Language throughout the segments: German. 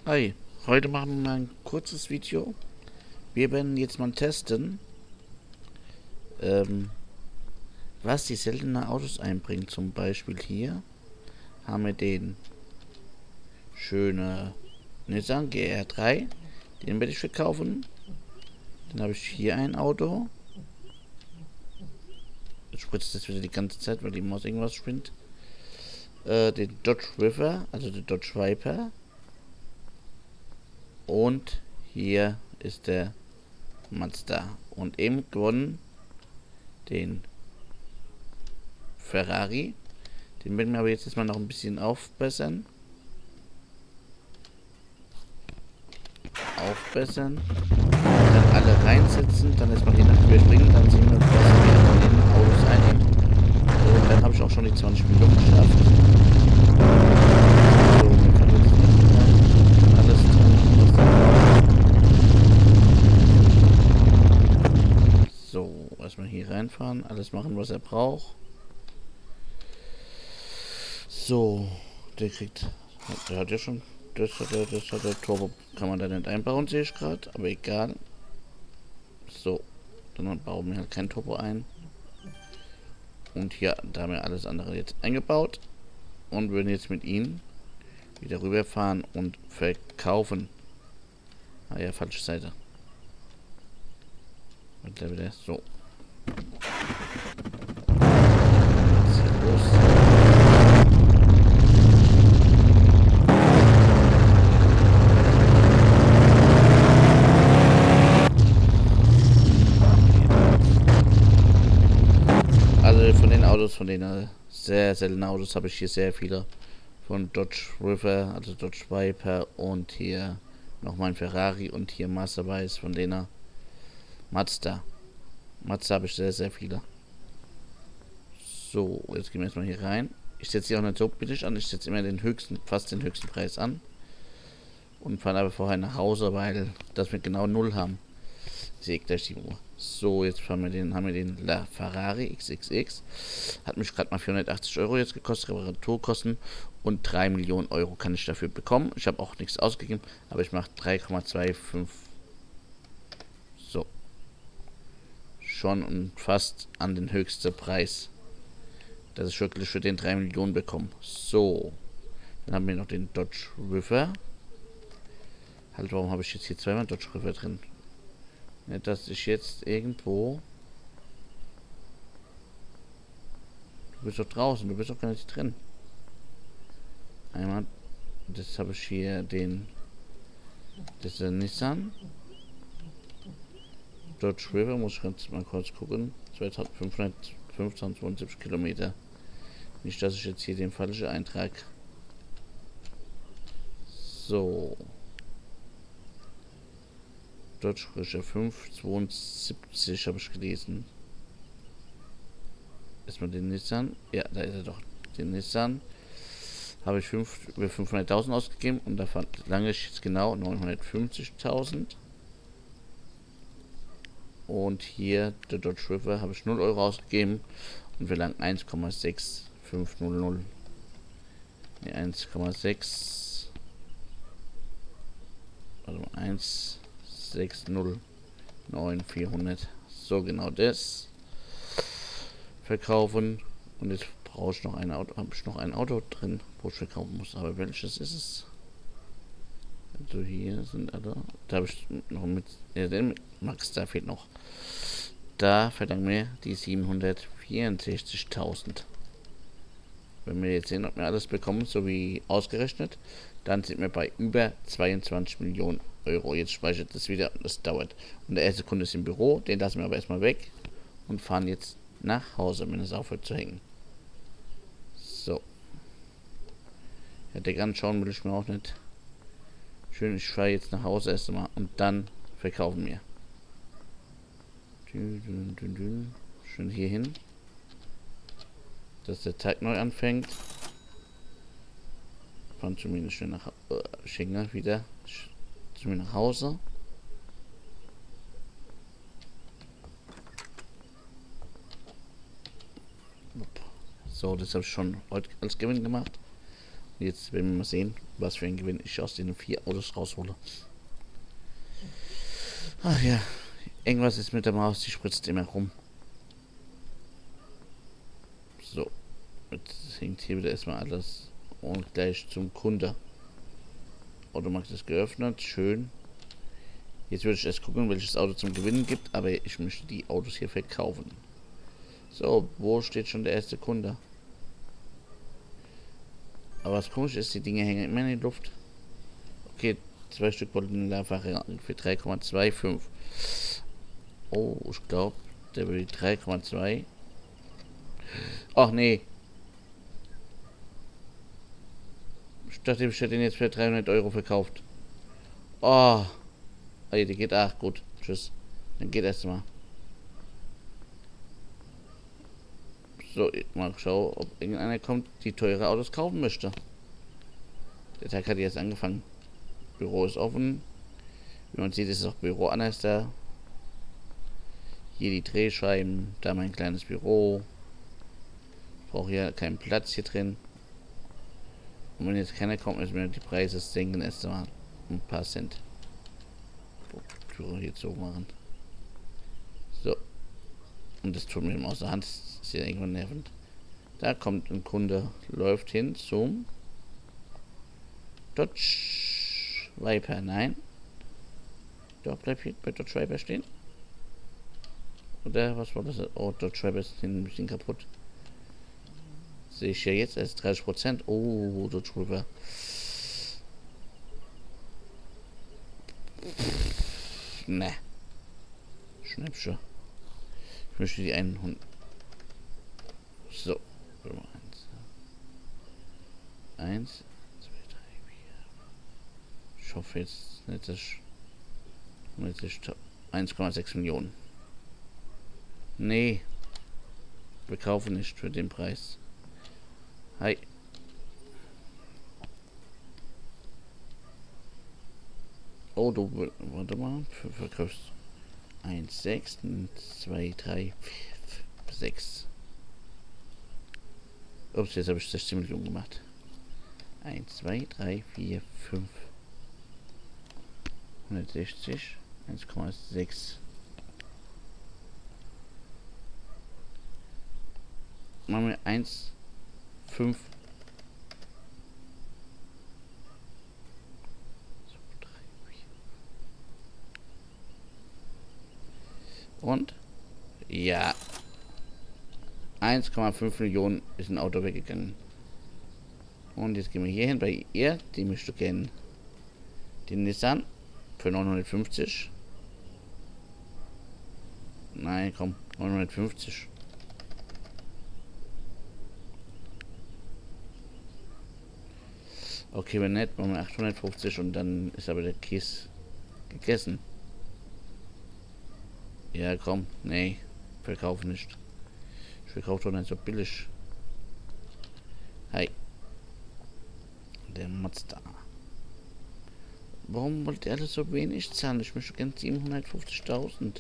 Hi, heute machen wir mal ein kurzes Video. Wir werden jetzt mal testen, ähm, was die seltenen Autos einbringen. Zum Beispiel hier haben wir den schönen Nissan GR3. Den werde ich verkaufen. Dann habe ich hier ein Auto. Jetzt spritzt das wieder die ganze Zeit, weil die Maus irgendwas spinnt. Den Dodge River, also den Dodge Viper. Und hier ist der Mazda. Und eben gewonnen den Ferrari. Den werden wir aber jetzt erstmal noch ein bisschen aufbessern. Dann alle reinsetzen, dann erstmal die Nacht überspringen, dann sehen wir, was wir von den Autos einnehmen. Und dann habe ich auch schon die 20 Minuten geschafft. So, wir können jetzt alles drin, was da war. So, erstmal hier reinfahren, alles machen, was er braucht. So, der hat ja schon, das hat der Turbo, kann man da nicht einbauen, sehe ich gerade, aber egal. So, dann bauen wir halt kein Turbo ein. Und hier, da haben wir alles andere jetzt eingebaut und würden jetzt mit ihnen wieder rüberfahren und verkaufen. Ah ja, falsche Seite. Und da wieder so. Jetzt hier los. Von den sehr seltenen Autos habe ich hier sehr viele. Von Dodge River, also Dodge Viper und hier noch mein Ferrari und hier Masterpiece von denen Mazda. Mazda habe ich sehr, sehr viele. So, jetzt gehen wir erstmal hier rein. Ich setze sie auch nicht so billig an, ich setze immer fast den höchsten Preis an. Und fahre aber vorher nach Hause, weil das wir genau 0 haben. Ich sehe gleich die Uhr. So, jetzt haben wir den La Ferrari XXX. Hat mich gerade mal 480 Euro jetzt gekostet, Reparaturkosten. Und 3 Millionen Euro kann ich dafür bekommen. Ich habe auch nichts ausgegeben, aber ich mache 3,25. So. Schon und fast an den höchsten Preis. Dass ich wirklich für den 3 Millionen bekomme. So. Dann haben wir noch den Dodge River. Halt, warum habe ich jetzt hier zweimal Dodge River drin? Nicht, dass ich jetzt irgendwo... Du bist doch draußen, du bist doch gar nicht drin. Einmal... Das habe ich hier den... Das ist der Nissan. Dodge River, muss ich jetzt mal kurz gucken. 2572 Kilometer. Nicht, dass ich jetzt hier den falschen Eintrag... So... Dodge River 572 habe ich gelesen. Erstmal den Nissan. Ja, da ist er doch. Den Nissan habe ich über 500.000 ausgegeben und da verlange ich jetzt genau 950.000. Und hier der Dodge River habe ich 0 Euro ausgegeben und verlange 1,6500. Ne, 1,6. Also 1,609,400. So genau das. Verkaufen. Und jetzt brauche ich noch ein Auto. Habe ich noch ein Auto drin, wo ich verkaufen muss. Aber welches ist es? Also hier sind alle. Da habe ich noch mit. Ja, den mit Max, da fehlt noch. Da verlangen wir die 764.000. Wenn wir jetzt sehen, ob wir alles bekommen, so wie ausgerechnet, dann sind wir bei über 22 Millionen Euro. Jetzt speichert das wieder und das dauert. Und der erste Kunde ist im Büro, den lassen wir aber erstmal weg und fahren jetzt nach Hause, wenn es aufhört zu hängen. So. Ja, der ganz schauen will ich mir auch nicht. Schön, ich fahre jetzt nach Hause erst einmal und dann verkaufen wir. Schön hier hin. Dass der Tag neu anfängt. Fahren zumindest schön nach Schengen wieder zu mir nach Hause. So, das habe ich schon heute als Gewinn gemacht. Jetzt werden wir mal sehen, was für ein Gewinn ich aus den 4 Autos raushole. Ach ja, irgendwas ist mit der Maus, die spritzt immer rum. So, jetzt hängt hier wieder erstmal alles und gleich zum Kunde. Automarkt ist geöffnet, schön. Jetzt würde ich erst gucken, welches Auto zum Gewinnen gibt, aber ich möchte die Autos hier verkaufen. So, wo steht schon der erste Kunde? Aber was komisch ist, die Dinge hängen immer in der Luft. Okay, 2 Stück wollten Leihfahrer für 3,25. Oh, ich glaube, der will 3,2. Ach nee. Ich dachte, ich hätte den jetzt für 300 Euro verkauft. Oh. Ey, die geht. Ach, gut. Tschüss. Dann geht erstmal. So, mal schauen, ob irgendeiner kommt, die teure Autos kaufen möchte. Der Tag hat jetzt angefangen. Büro ist offen. Wie man sieht, ist auch Büro anders da. Hier die Drehscheiben. Da mein kleines Büro. Brauche hier keinen Platz hier drin. Und wenn jetzt keiner kommt, müssen wir die Preise senken erst mal ein paar Cent. Türe hier zu machen. So. Und das tut mir immer aus der Hand. Das ist ja irgendwann nervend. Da kommt ein Kunde, läuft hin zum Dodge Viper. Nein. Doch, bleibt hier bei Dodge Viper stehen. Oder was war das? Oh, Dodge Viper ist ein bisschen kaputt. Sehe ich ja jetzt erst 30%. Oh, Dodge Viper. Ne. Schnäppchen. Ich möchte die einen Hund. So. 1, 2, 3, 4. Ich hoffe jetzt nicht, dass ich 1,6 Millionen. Nee. Wir kaufen nicht für den Preis. Hi. Oh, du, warte mal, verkaufst 1, 6, 2, 3, 4, 6. Ups, jetzt habe ich 16 Millionen gemacht. 1, 2, 3, 4, 5. 160, 1,6. Machen wir 1, 5. Und ja, 1,5 Millionen ist ein Auto weggegangen. Und jetzt gehen wir hier hin bei ihr. Die möchte gerne den Nissan für 950. Nein, komm, 950. Okay, wenn nicht, machen wir 850 und dann ist aber der Käse gegessen. Ja, komm, nee, verkaufe nicht. Ich verkaufe doch nicht so billig. Hi. Der Mazda. Warum wollt ihr alles so wenig zahlen? Ich möchte gerne 750.000.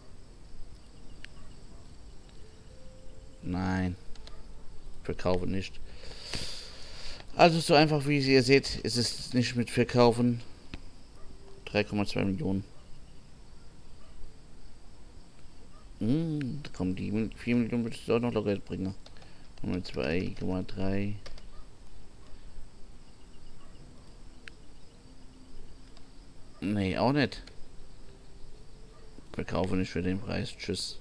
Nein. Verkaufe nicht. Also so einfach wie ihr seht, ist es nicht mit Verkaufen. 3,2 Millionen. Da kommen die 4 Millionen, würde ich auch noch locker bringen. Und 2,3. Nee, auch nicht. Verkaufe nicht für den Preis. Tschüss.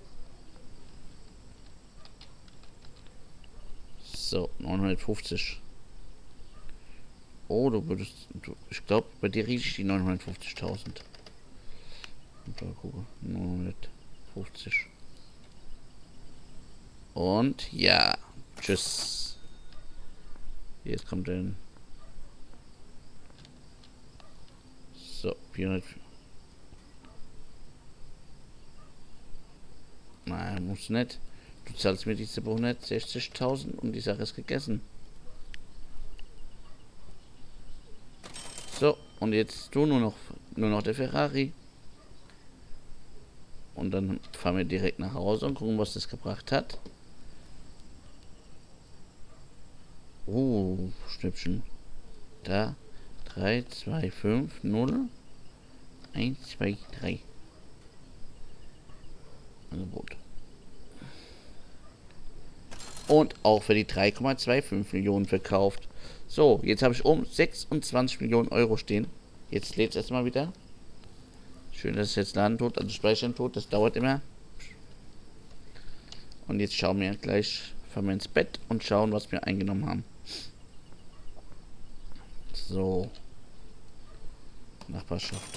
So, 950. Oh, du würdest. Ich glaube, bei dir rieche ich die 950.000. Da gucke. 950. Und ja. Tschüss. Jetzt kommt ein. So, 400. Nein, muss nicht. Du zahlst mir diese 160.000 und die Sache ist gegessen. So, und jetzt du nur noch der Ferrari. Und dann fahren wir direkt nach Hause und gucken, was das gebracht hat. Schnüppchen. Da. 3, 2, 5, 0. 1, 2, 3. Angebot. Und auch für die 3,25 Millionen verkauft. So, jetzt habe ich um 26 Millionen Euro stehen. Jetzt lädt es erstmal wieder. Schön, dass es jetzt laden tut, also speichern tut. Das dauert immer. Und jetzt schauen wir gleich, fahren wir ins Bett und schauen, was wir eingenommen haben. So. Nachbarschaft.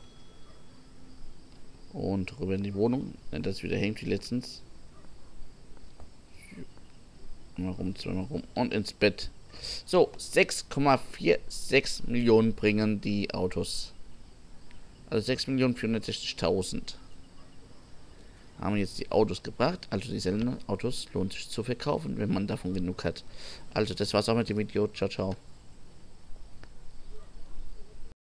Und rüber in die Wohnung. Wenn das wieder hängt wie letztens. Einmal rum, zweimal rum und ins Bett. So, 6,46 Millionen bringen die Autos. Also 6.460.000. Haben jetzt die Autos gebracht. Also die seltenen Autos lohnt sich zu verkaufen, wenn man davon genug hat. Also das war's auch mit dem Video. Ciao, ciao.